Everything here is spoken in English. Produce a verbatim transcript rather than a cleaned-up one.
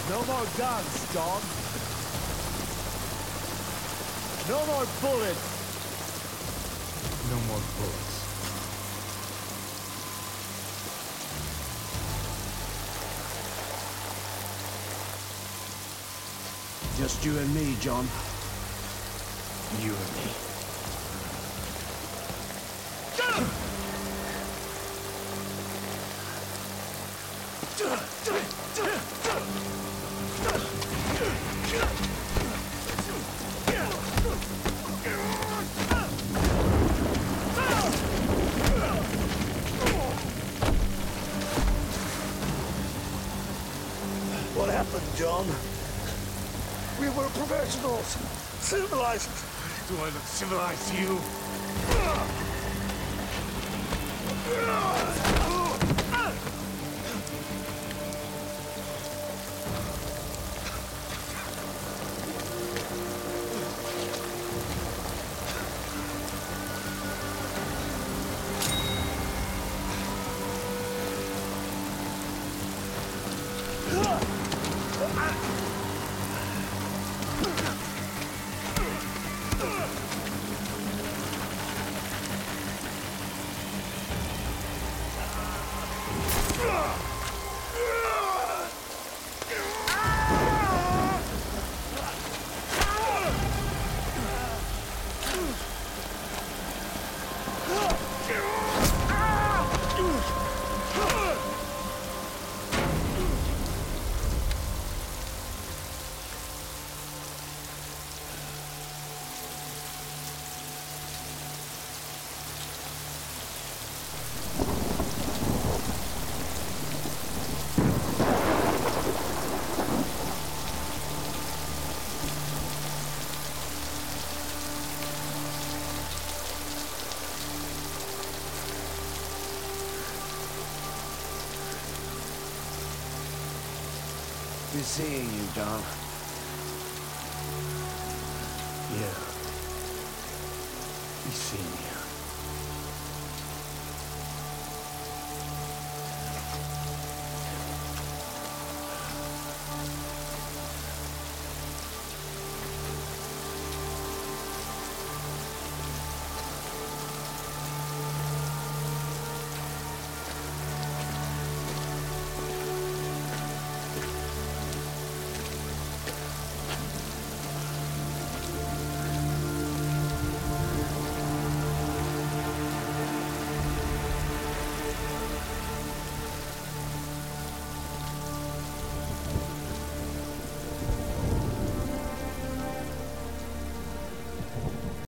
No more guns, John. No more bullets. No more bullets. Just you and me, John. You and me. What happened, John? We were professionals. Civilized. Do I look civilized to you? Good seeing you, John. Yeah. You see me.